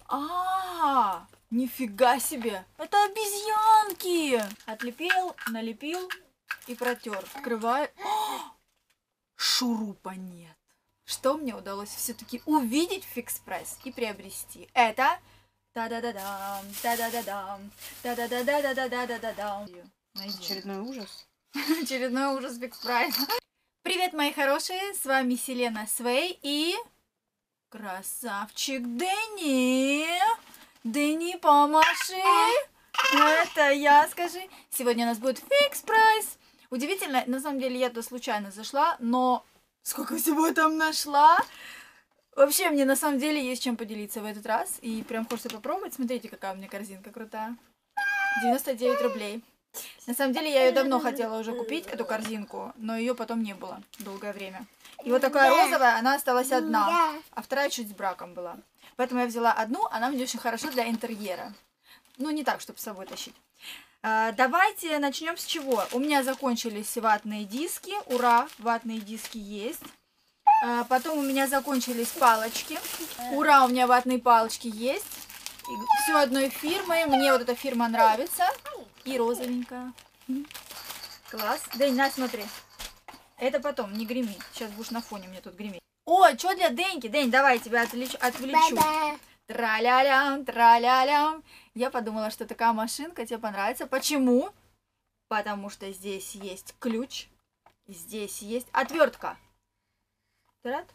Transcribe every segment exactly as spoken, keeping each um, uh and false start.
А, нифига себе! Это обезьянки! Отлепил, налепил и протер. Открываю. Шурупа нет. Что мне удалось все-таки увидеть в Fix Price и приобрести? Это та-да-да-дам, та-да-да-дам, та-да-да-да-да-да-да-да-дам. Очередной ужас. Очередной ужас Fix Price. Привет, мои хорошие, с вами Селена Свей и красавчик Дэнни. Дэнни, помаши. Это я, скажи. Сегодня у нас будет Fix Price. Удивительно, на самом деле я туда случайно зашла, но сколько всего там нашла. Вообще, мне на самом деле есть чем поделиться в этот раз. И прям хочется попробовать. Смотрите, какая у меня корзинка крутая. девяносто девять рублей. На самом деле, я ее давно хотела уже купить, эту корзинку, но ее потом не было долгое время. И вот такая розовая, она осталась одна, а вторая чуть с браком была. Поэтому я взяла одну, она мне очень хорошо для интерьера. Ну, не так, чтобы с собой тащить. А, давайте начнем с чего. У меня закончились ватные диски. Ура, ватные диски есть. А, потом у меня закончились палочки. Ура, у меня ватные палочки есть. Все одной фирмы. Мне вот эта фирма нравится. И розовенькая. Класс. Дэнь, на, смотри. Это потом, не греми. Сейчас будешь на фоне мне тут греметь. О, что для Дэньки? Дэнь, давай тебя отвлечу. отвлечу. Тра-ля-лям, тра-ля-лям. Я подумала, что такая машинка тебе понравится. Почему? Потому что здесь есть ключ. Здесь есть отвертка. Ты рад?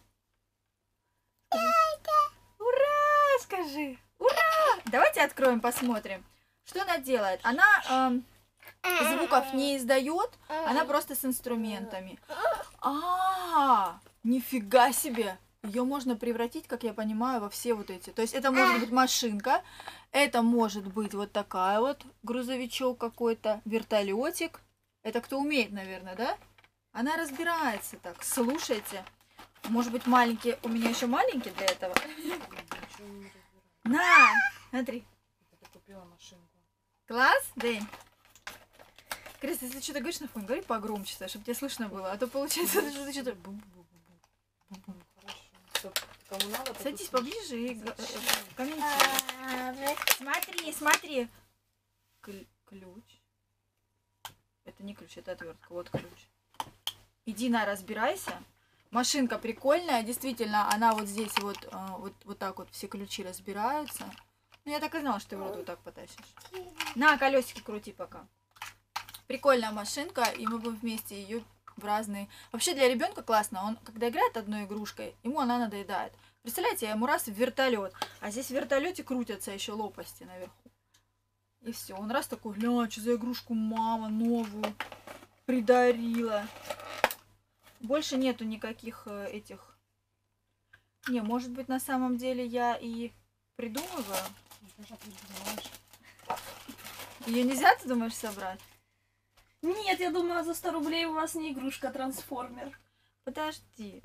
Ура! Скажи. Ура! Давайте откроем, посмотрим. Что она делает? Она э, звуков не издает, она просто с инструментами. А, нифига себе! Ее можно превратить, как я понимаю, во все вот эти. То есть это может быть машинка, это может быть вот такая вот грузовичок какой-то, вертолетик. Это кто умеет, наверное, да? Она разбирается так. Слушайте, может быть маленький, у меня еще маленький для этого. На, смотри. Ты купила машинку. Класс, Дэнь? Крис, если что-то говоришь на фоне, говори погромче, чтобы тебе слышно было. А то получается, что ты что-то... Кому надо, садись поближе и комментируй. Смотри, смотри. Ключ. Это не ключ, это отвертка. Вот ключ. Иди на, разбирайся. Машинка прикольная, действительно, она вот здесь вот, вот, вот так вот все ключи разбираются. Ну, я так и знала, что ты вроде вот так потащишь. На, колесики крути пока. Прикольная машинка, и мы будем вместе ее в разные... Вообще для ребенка классно, он когда играет одной игрушкой, ему она надоедает. Представляете, я ему раз в вертолет, а здесь в вертолете крутятся еще лопасти наверху. И все, он раз такой, гля, что за игрушку мама новую придарила. Больше нету никаких э, этих... Не, может быть, на самом деле я и придумываю. Ее нельзя, ты думаешь, собрать? Нет, я думаю, за сто рублей у вас не игрушка, а трансформер. Подожди.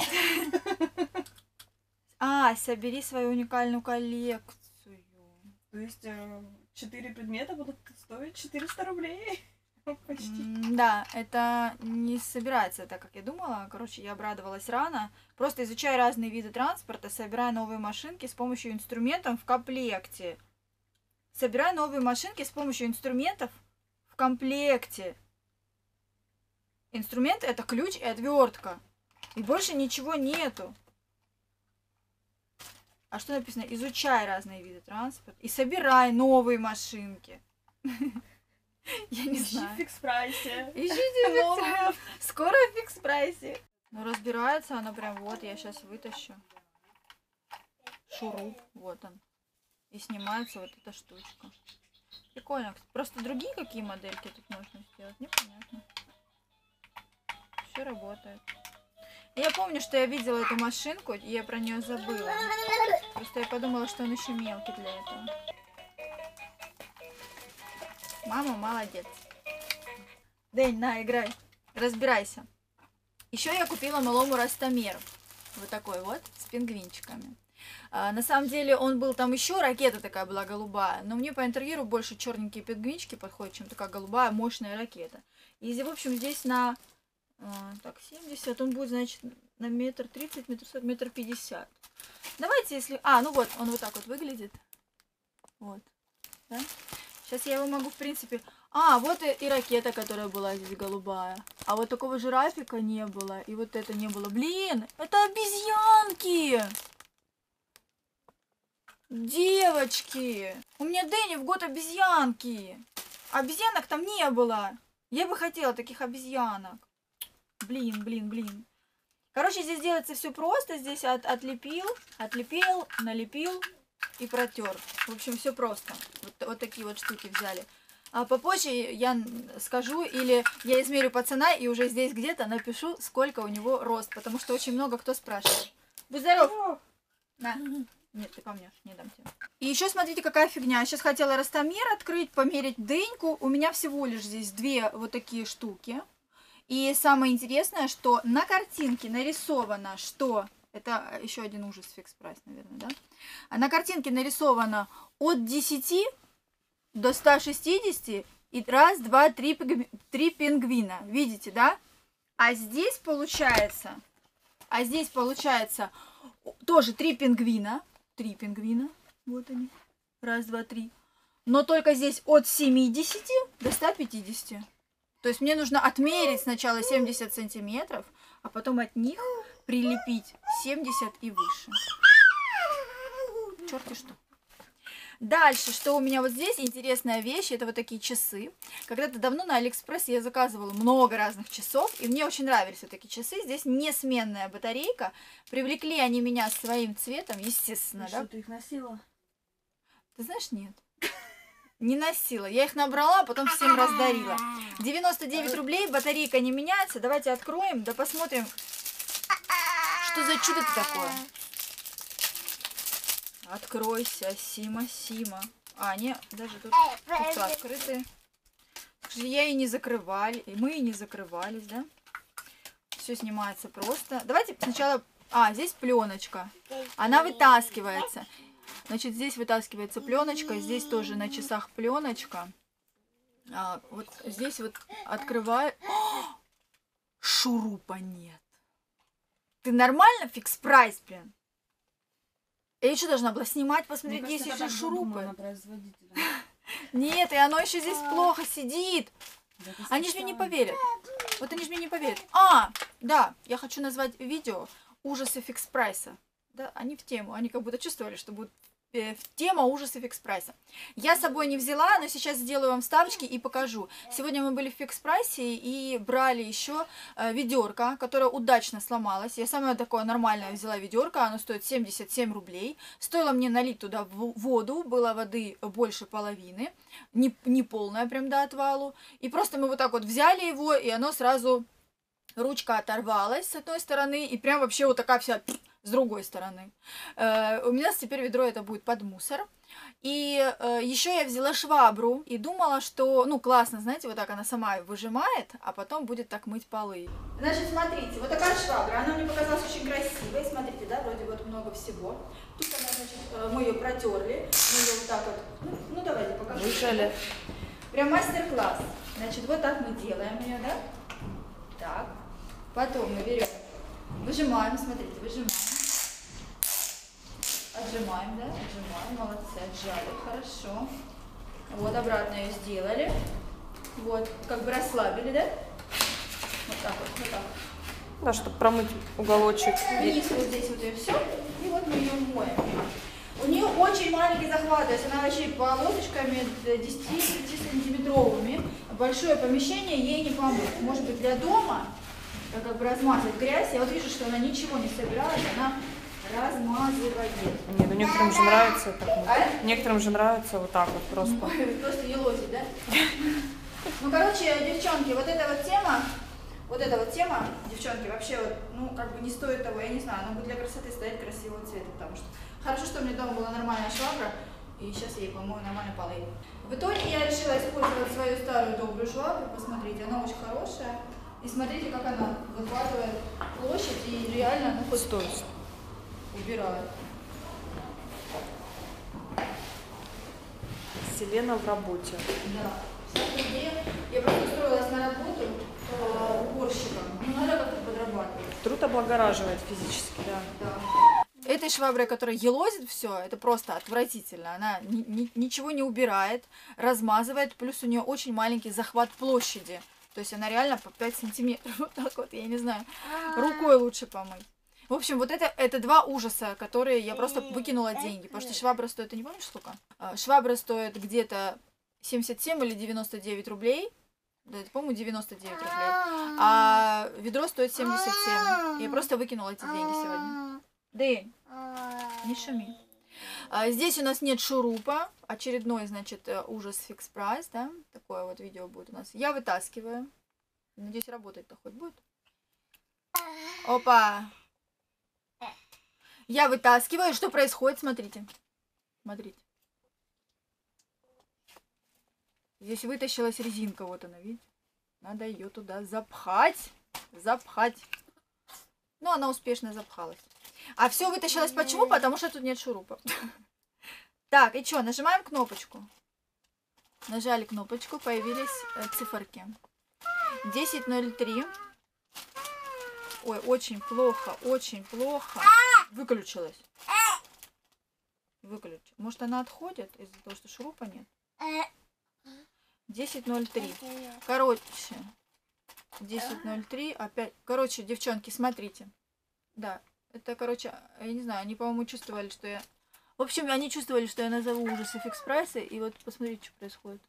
А, собери свою уникальную коллекцию. То есть четыре предмета будут стоить четыреста рублей? Почти. Да, это не собирается так, как я думала. Короче, я обрадовалась рано. Просто изучай разные виды транспорта, собирай новые машинки с помощью инструментов в комплекте. Собирай новые машинки с помощью инструментов в комплекте. Инструмент — это ключ и отвертка. И больше ничего нету. А что написано? Изучай разные виды транспорта и собирай новые машинки. Я не знаю. Ищи в Fix Price. Ищите в Fix Price. Скоро в Fix Price. Ну, разбирается она прям, вот, я сейчас вытащу. Шуруп, вот он. И снимается вот эта штучка. Прикольно. Просто другие какие модельки тут можно сделать, непонятно. Все работает. Я помню, что я видела эту машинку, и я про нее забыла. Просто я подумала, что он еще мелкий для этого. Мама молодец. Дэнь, на, играй. Разбирайся. Еще я купила малому ростомер. Вот такой вот, с пингвинчиками. А, на самом деле он был там еще, ракета такая была голубая. Но мне по интерьеру больше черненькие пингвинчики подходят, чем такая голубая мощная ракета. И, в общем, здесь на... А, так, семьдесят, он будет, значит, на метр тридцать, метр сорок, метр пятьдесят. Давайте, если... А, ну вот, он вот так вот выглядит. Вот. Да? Сейчас я его могу, в принципе... А, вот и, и ракета, которая была здесь голубая. А вот такого жирафика не было. И вот это не было. Блин, это обезьянки! Девочки! У меня Дэнни в год обезьянки. Обезьянок там не было. Я бы хотела таких обезьянок. Блин, блин, блин. Короче, здесь делается все просто. Здесь от, отлепил, отлепил, налепил и протер. В общем, все просто. Вот, вот такие вот штуки взяли. А попозже я скажу, или я измерю пацана и уже здесь где-то напишу, сколько у него рост. Потому что очень много кто спрашивает. Будь здоров! На. Нет, ты помнешь, не дам тебе. И еще смотрите, какая фигня. Я сейчас хотела ростомер открыть, померить Дэньку. У меня всего лишь здесь две вот такие штуки. И самое интересное, что на картинке нарисовано, что... Это еще один ужас фикс прайс, наверное, да? А на картинке нарисовано от десяти до ста шестидесяти и раз, два, три, три пингвина. Видите, да? А здесь получается... А здесь получается тоже три пингвина. Три пингвина. Вот они. Раз, два, три. Но только здесь от семидесяти до ста пятидесяти. То есть мне нужно отмерить сначала семьдесят сантиметров, а потом от них прилепить семьдесят и выше. Черт и что. Дальше, что у меня вот здесь интересная вещь, это вот такие часы. Когда-то давно на Алиэкспрессе я заказывала много разных часов, и мне очень нравились вот такие часы. Здесь несменная батарейка. Привлекли они меня своим цветом, естественно, Ты да? Что, ты их носила? Ты знаешь, нет. Не носила. Я их набрала, а потом всем раздарила. девяносто девять рублей, батарейка не меняется. Давайте откроем, да посмотрим, что за чудо-то такое. Откройся, Сима, Сима. А, не, даже тут, тут открыты. Я и не закрывали, и мы и не закрывались, да? Все снимается просто. Давайте сначала... А, здесь пленочка. Она вытаскивается. Значит, здесь вытаскивается пленочка, здесь тоже на часах пленочка. А, вот здесь вот открываю. О! Шурупа нет. Ты нормально фикс прайс, блин? Я что должна была снимать, посмотреть, Мне есть кажется, еще так шурупы? задумано производителем. Нет, и оно еще здесь плохо сидит. Да ты Они же мне не специально. поверят. Вот они же мне не поверят. А, да, я хочу назвать видео ужасы фикс прайса. Да, они в тему. Они как будто чувствовали, что будет э, тема ужасы фикс прайса. Я с собой не взяла, но сейчас сделаю вам вставочки и покажу. Сегодня мы были в фикс прайсе и брали еще э, ведерко, которое удачно сломалось. Я самое такое нормальное взяла ведерко, оно стоит семьдесят семь рублей. Стоило мне налить туда воду, было воды больше половины, не, не полная прям до отвалу. И просто мы вот так вот взяли его, и оно сразу, ручка оторвалась с одной стороны, и прям вообще вот такая вся с другой стороны. Э, у меня теперь ведро это будет под мусор. И э, еще я взяла швабру и думала, что, ну, классно, знаете, вот так она сама выжимает, а потом будет так мыть полы. Значит, смотрите, вот такая швабра, она мне показалась очень красивой. Смотрите, да, вроде вот много всего. Тут она, значит, э, мы ее протерли, мы ее вот так вот, ну, ну давайте покажу. Выжали. Прям мастер-класс. Значит, вот так мы делаем ее, да? Так. Потом мы берем, выжимаем, смотрите, выжимаем. Отжимаем, да? Отжимаем, молодцы, отжали, хорошо. Вот, обратно ее сделали. Вот, как бы расслабили, да? Вот так вот, вот так. Да, чтобы промыть уголочек. Вниз вот здесь вот и все. И вот мы ее моем. У нее очень маленький захват, то есть она вообще полосочками десятисантиметровыми. Большое помещение ей не поможет. Может быть, для дома, так как бы размазать грязь. Я вот вижу, что она ничего не собирает, она размазывает. Нет, ну некоторым же нравится так. Вот. А? Некоторым же нравится вот так вот просто. Просто елозить, да? Ну, короче, девчонки, вот эта вот тема, вот эта вот тема, девчонки, вообще вот, ну, как бы не стоит того, я не знаю, она будет для красоты стоять красивого цвета, потому что хорошо, что у меня дома была нормальная швабра, и сейчас я ей помою нормально полы. В итоге я решила использовать свою старую добрую швабру, посмотрите, она очень хорошая, и смотрите, как она выхватывает площадь, и реально, ну, хоть Стоит. убирает. Селена в работе. Да. Вся идея. Я просто устроилась на работу э, уборщиком. Ну, надо как-то подрабатывать. Труд облагораживает физически, да. Да. этой шваброй, которая елозит все, это просто отвратительно. Она ни- ни- ничего не убирает, размазывает, плюс у нее очень маленький захват площади. То есть она реально по пять сантиметров. Вот так вот, я не знаю. Рукой лучше помыть. В общем, вот это, это два ужаса, которые я просто выкинула деньги. Потому что швабра стоит, ты не помнишь сколько? А, Швабра стоит где-то семьдесят семь или девяносто девять рублей. Да, это, по-моему, девяносто девять рублей. А ведро стоит семьдесят семь. Я просто выкинула эти деньги сегодня. Дэнь, не шуми. А, здесь у нас нет шурупа. Очередной, значит, э, ужас фикс прайс, да? Такое вот видео будет у нас. Я вытаскиваю. Надеюсь, работать-то хоть будет. Опа! Я вытаскиваю. Что происходит? Смотрите. Смотрите. Здесь вытащилась резинка. Вот она, видите? Надо ее туда запхать. Запхать. Ну, она успешно запхалась. А все вытащилось почему? Потому что тут нет шурупа. Так, и что? Нажимаем кнопочку. Нажали кнопочку, появились э, циферки. десять ноль три. Ой, очень плохо, очень плохо. Выключилась. Выключилась. Может, она отходит из-за того, что шурупа нет? десять ноль три. Короче, десять ноль три. Опять. Короче, девчонки, смотрите. Да, это, короче, я не знаю, они, по-моему, чувствовали, что я... В общем, они чувствовали, что я назову ужасы фикс прайса, и вот посмотрите, что происходит.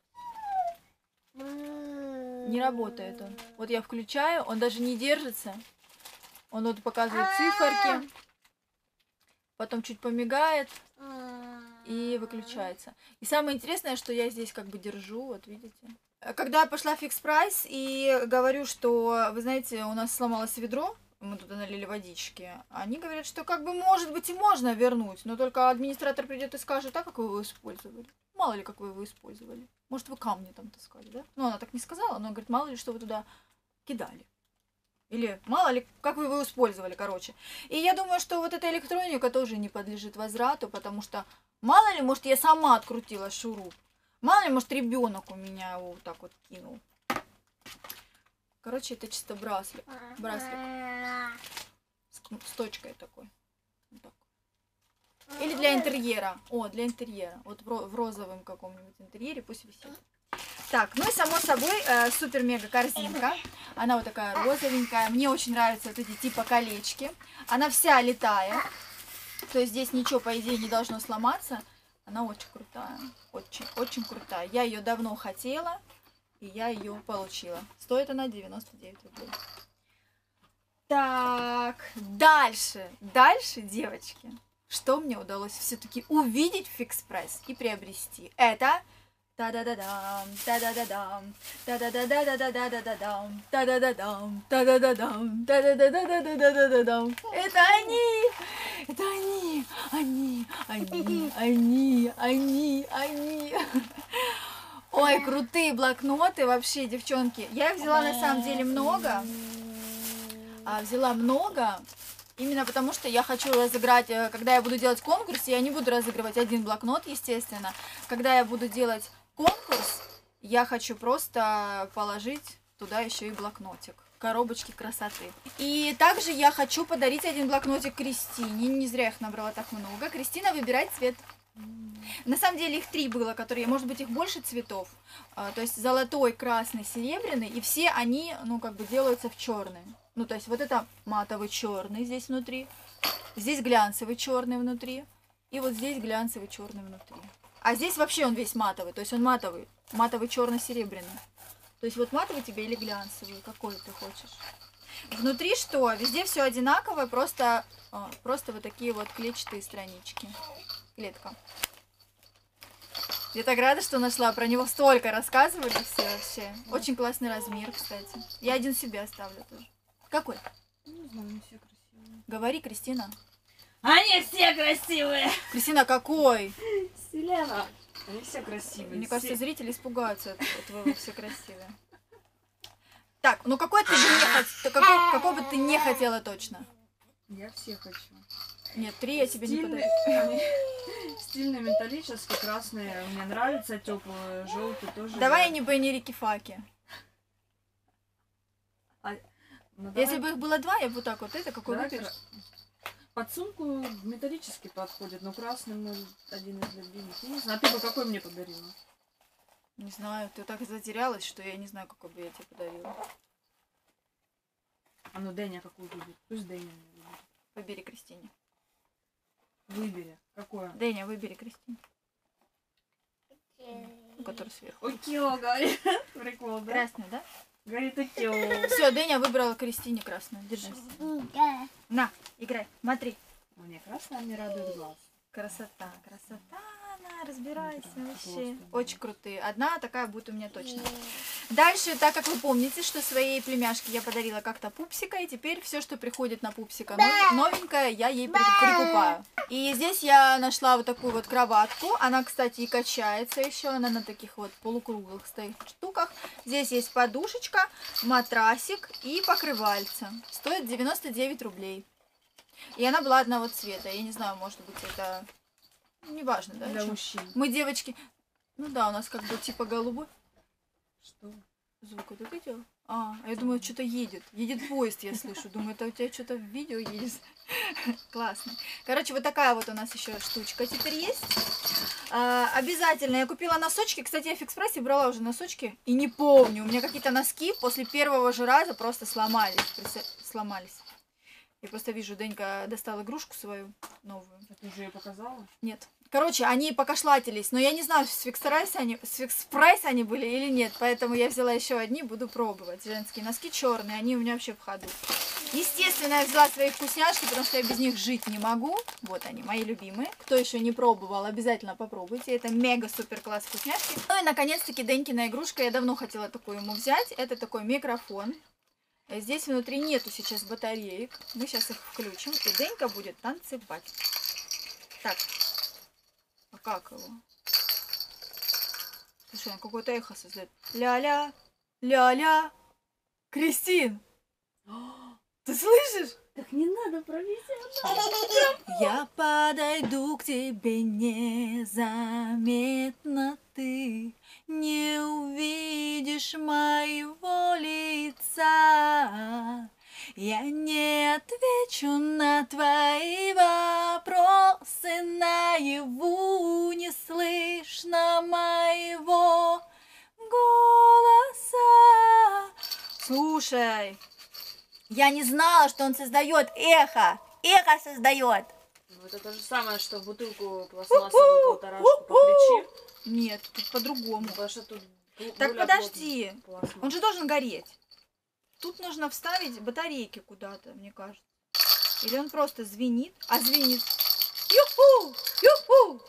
Не работает он. Вот я включаю, он даже не держится. Он вот показывает циферки, потом чуть помигает и выключается. И самое интересное, что я здесь как бы держу, вот видите. Когда я пошла в фикс прайс и говорю, что, вы знаете, у нас сломалось ведро, мы туда налили водички, они говорят, что как бы может быть и можно вернуть, но только администратор придет и скажет, а как вы его использовали? Мало ли, как вы его использовали. Может, вы камни там таскали, да? Ну, она так не сказала, но она говорит, мало ли, что вы туда кидали. Или мало ли, как вы его использовали, короче. И я думаю, что вот эта электроника тоже не подлежит возврату, потому что мало ли, может, я сама открутила шуруп. Мало ли, может, ребенок у меня его вот так вот кинул. Короче, это чисто браслет. Браслет. С, с точкой такой. Вот так. Или для интерьера. О, для интерьера. Вот в, в розовом каком-нибудь интерьере пусть висит. Так, ну и само собой э, супер-мега корзинка. Она вот такая розовенькая. Мне очень нравятся вот эти типа колечки. Она вся летает. То есть здесь ничего, по идее, не должно сломаться. Она очень крутая. Очень, очень крутая. Я ее давно хотела. И я ее получила. Стоит она девяносто девять рублей. Так, дальше. Дальше, девочки. Что мне удалось все-таки увидеть в фикс прайс и приобрести? Это... Та-да-да-дам, та-да-да-дам, та-да-да-да-да-да-да-да-дам, та-да-да-дам, та-да-да-дам, та-да-да-да-да-да-да-да-дам. Это они! Это они! Они! Они! Они! Они! Они! Ой, крутые блокноты вообще, девчонки. Я их взяла на самом деле много. А, взяла много. Именно потому, что я хочу разыграть, когда я буду делать конкурс, я не буду разыгрывать один блокнот, естественно. Когда я буду делать конкурс, я хочу просто положить туда еще и блокнотик. Коробочки красоты. И также я хочу подарить один блокнотик Кристине. Не зря их набрала так много. Кристина, выбирай цвет. На самом деле их три было, которые, может быть, их больше цветов. А, то есть золотой, красный, серебряный. И все они, ну, как бы делаются в черный. Ну, то есть вот это матовый черный здесь внутри. Здесь глянцевый черный внутри. И вот здесь глянцевый черный внутри. А здесь вообще он весь матовый. То есть он матовый. Матовый черно-серебряный. То есть вот матовый тебе или глянцевый. Какой ты хочешь. Внутри что? Везде все одинаковое. Просто, просто вот такие вот клетчатые странички. Клетка. Я так рада, что нашла. Про него столько рассказывали все вообще. Очень классный размер, кстати. Я один себе оставлю тоже. Какой? Не знаю, они все красивые. Говори, Кристина. Они все красивые! Кристина, какой? Селена! Они все красивые. Мне все... кажется, зрители испугаются от этого, все красивые. Так, ну какой ты бы не хотела, какой, какой бы ты не хотела точно? Я все хочу. Нет, три я тебе не подарю. Стильные, металлические, красные. Мне нравятся теплые, желтые тоже. Давай я... я не Бенни-Рикки-Факи. А... Ну, Если бы их было два, я бы вот так вот, это какой давай выберешь? кра... Под сумку металлический подходит, но красный мой один из любимых. Я не знаю, а ты бы какой мне подарила? Не знаю, ты так затерялась, что я не знаю, какой бы я тебе подарила. А ну Дэня какую любит? Пусть Дэня мне любит. Выбери Кристине. Выбери. Какое? Дэня, выбери Кристине. Ну, который сверху. Окео, говорит. Прикол, да? Красную, да? Говорит Окео. Все, Дэня выбрала Кристине красную. Держи. На, играй, смотри. Мне красная не радует глаз. Красота, красота, на, разбирайся Да, вообще. просто, Очень крутые. Одна такая будет у меня точно. Дальше, так как вы помните, что своей племяшке я подарила как-то пупсика, и теперь все, что приходит на пупсика нов- новенькое, я ей при- прикупаю. И здесь я нашла вот такую вот кроватку. Она, кстати, и качается еще. Она на таких вот полукруглых стоит штуках. Здесь есть подушечка, матрасик и покрывальце. Стоит девяносто девять рублей. И она была одного цвета. Я не знаю, может быть, это... Неважно, да? Для чё? мужчин. Мы, девочки... Ну да, у нас как бы типа голубой. Что? Звук это ты делал? А, а я думаю, что-то едет. Едет поезд, я слышу. Думаю, это у тебя что-то в видео едет. Классно. Короче, вот такая вот у нас еще штучка теперь есть. А, обязательно. Я купила носочки. Кстати, я в Фикс Прайсе брала уже носочки. И не помню. У меня какие-то носки после первого же раза просто сломались. Представ- Сломались. Я просто вижу, Денька достала игрушку свою новую. Ты уже ее показала? Нет. Короче, они покошлатились, но я не знаю, с Фикс Прайса они, с Фикс Прайса они были или нет, поэтому я взяла еще одни, буду пробовать. Женские носки черные, они у меня вообще в ходу. Естественно, я взяла свои вкусняшки, потому что я без них жить не могу. Вот они, мои любимые. Кто еще не пробовал, обязательно попробуйте. Это мега-супер класс вкусняшки. Ну и, наконец-таки, Денькина игрушка. Я давно хотела такую ему взять. Это такой микрофон. Здесь внутри нету сейчас батареек. Мы сейчас их включим, и Денька будет танцевать. Так. А как его? Слушай, он какое-то эхо создает. Ля-ля, ля-ля. Кристин! Ты слышишь? Так не надо провести. Я подойду к тебе незаметно, ты не увидишь моего лица. Я не отвечу на твои вопросы, наяву не слышно моего голоса. Слушай, я не знала, что он создает эхо. Эхо создает. Ну, это то же самое, что в бутылку пластмассовую полторашку покричи. Нет, тут по-другому. Потому что тут бу- Так более подожди. плотная пластмасса. Он же должен гореть. Тут нужно вставить батарейки куда-то, мне кажется. Или он просто звенит. А звенит. Юху! Юху!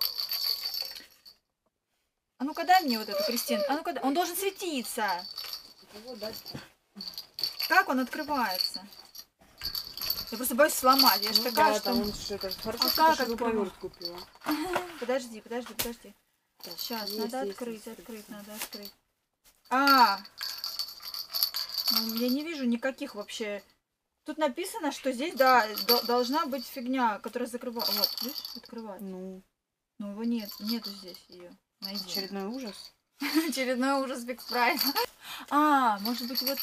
А ну-ка дай мне вот эту, Кристин. А ну-ка дай. Он должен светиться. Вот, да. Как он открывается? Я просто боюсь сломать. Я же Ну такая, да, что... там он ж это, хорошо, А что как ты открывать? шуруповерт купила. Подожди, подожди, подожди. Сейчас, Есть, надо есть, открыть, есть, открыть, есть. надо открыть. А! Ну, я не вижу никаких вообще. Тут написано, что здесь, да, до- должна быть фигня, которая закрывает. Вот, видишь, открывает. Ну, Но его нет, нету здесь ее. Найди. очередной ужас. Очередной ужас Фикс Прайса. А, может быть, вот.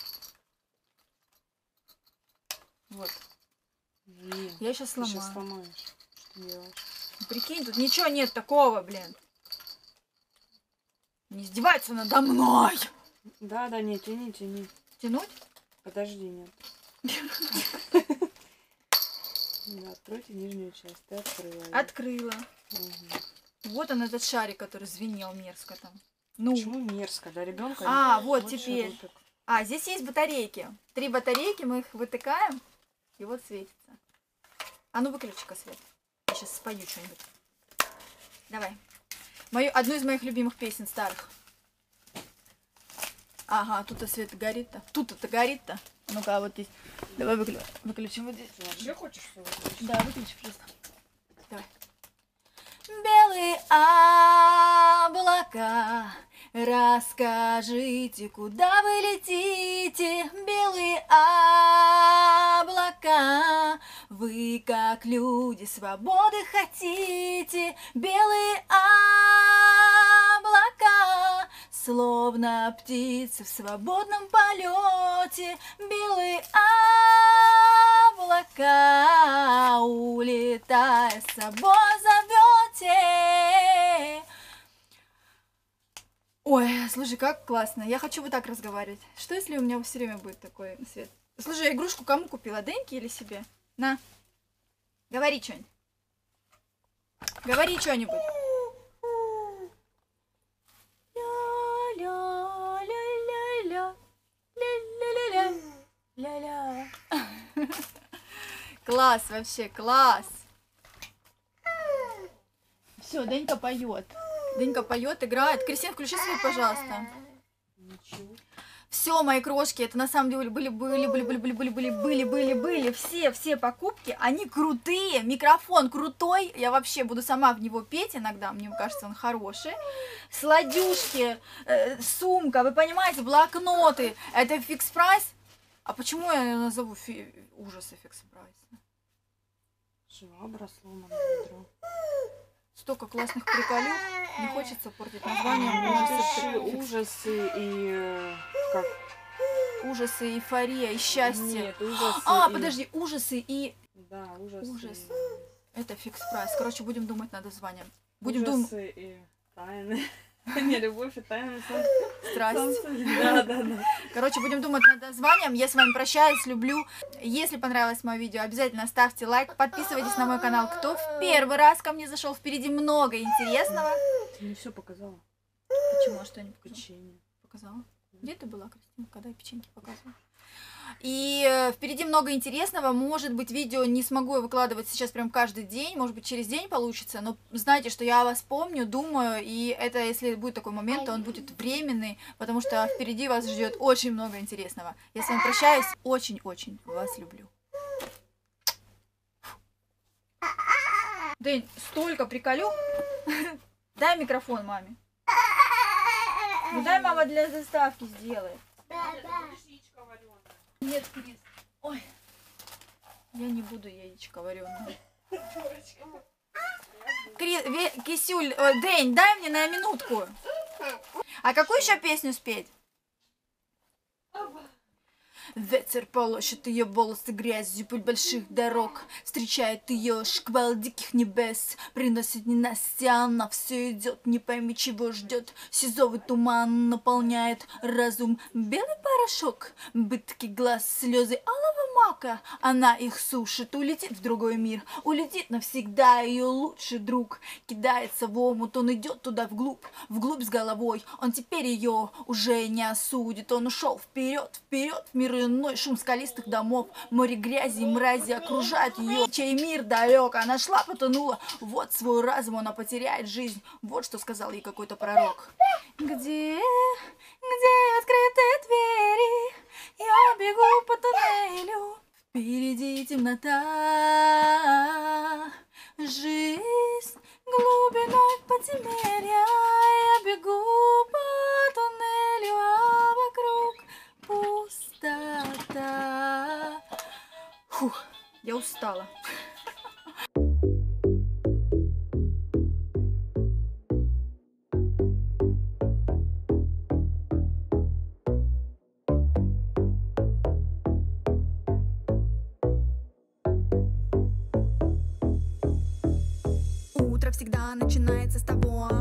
Вот. Блин, Я сейчас ты сейчас сломаю. сломаешь. Что делаешь? Прикинь, тут ничего нет такого, блин. Не издевается надо мной. Да, да, не, тяни, тяни. Тянуть? Подожди, нет. Да, откройте нижнюю часть. Ты открыла. её. Открыла. Мгм. Вот он, этот шарик, который звенел мерзко там. Ну. Почему мерзко? Для ребенка? А, вот теперь. широкий. А, здесь есть батарейки. Три батарейки, мы их вытыкаем, и вот светится. А ну выключи-ка свет. Я сейчас спою что-нибудь. Давай. Мою, одну из моих любимых песен старых. Ага, тут-то свет горит-то. Тут-то горит-то. Ну-ка, вот здесь. Давай выключим. Выключим вот здесь. Ты вообще хочешь все выключить? Да, выключи, пожалуйста. Давай. Белые облака, расскажите, куда вы летите? Белые облака, вы как люди свободы хотите? Белые облака, словно птицы в свободном полете. Белые облака, облака, улетая с собой зовете. Ой, слушай, как классно. Я хочу вот так разговаривать. Что если у меня все время будет такой свет? Слушай, я игрушку кому купила? Деньке или себе? На. Говори что-нибудь. Говори что-нибудь. Ля-ля-ля-ля-ля. Ля-ля-ля-ля. Класс вообще, класс. Все, Денька поет. Денька поет, играет. Кристин, включи свет, пожалуйста. Ничего. Все, мои крошки, это на самом деле были, были, были, были, были, были, были, были, были, были, все, все покупки, они крутые, микрофон крутой, я вообще буду сама в него петь иногда, мне кажется, он хороший. Сладюшки, э, сумка, вы понимаете, блокноты, это фикс прайс. А почему я назову фи... ужасы фикс прайса? Швабра, сломанное ведро. Столько классных приколюк, не хочется портить название. Ужасы, ужасы и... э, Как? Ужасы, эйфория и счастье. Нет, ужасы А, и- подожди, ужасы и... Да, ужасы. Ужас. и- Это фикс прайс. Короче, будем думать над названием. Будем Ужасы думать. и тайны. Не, любовь и тайны. Страсть. Да, да, да. Короче, будем думать над названием. Я с вами прощаюсь, люблю. Если понравилось мое видео, обязательно ставьте лайк, подписывайтесь на мой канал. Кто в первый раз ко мне зашел, впереди много интересного. Не все показала. Почему? А что я не показала? Печенье. Показала? Где ты была, Кристина, когда я печеньки показывала? И э, впереди много интересного. Может быть, видео не смогу я выкладывать сейчас прям каждый день. Может быть, через день получится. Но знайте, что я о вас помню, думаю. И это, если будет такой момент, то он будет временный. Потому что впереди вас ждет очень много интересного. Я с вами прощаюсь. Очень-очень вас люблю. Дэнь, столько приколю. Дай микрофон маме. Ну дай мама для заставки сделает. Нет, Крис. Ой. Я не буду яичко вареное. Кри... Ве... Кисюль, э, Дэнь, дай мне на минутку. А какую еще песню спеть? Ветер полощет ее волосы грязью, путь больших дорог встречает ее шквал диких небес, приносит ненастья, она все идет, не пойми чего ждет. Сизовый туман наполняет разум, белый порошок, бытки глаз, слезы алого мака. Она их сушит, улетит в другой мир, улетит навсегда ее лучший друг. Кидается в омут, он идет туда вглубь, вглубь с головой. Он теперь ее уже не осудит, он ушел вперед, вперед в мир иной, шум скалистых домов, море грязи и мрази окружает ее, чей мир далек. Она шла, потонула, вот свой разум она потеряет жизнь. Вот что сказал ей какой-то пророк. Где, где открытые двери, я бегу по туннелю, впереди темнота, жизнь глубиной в подземелья, я бегу по туннелю, а вокруг пустота. Фух, я устала. Утро всегда начинается с того,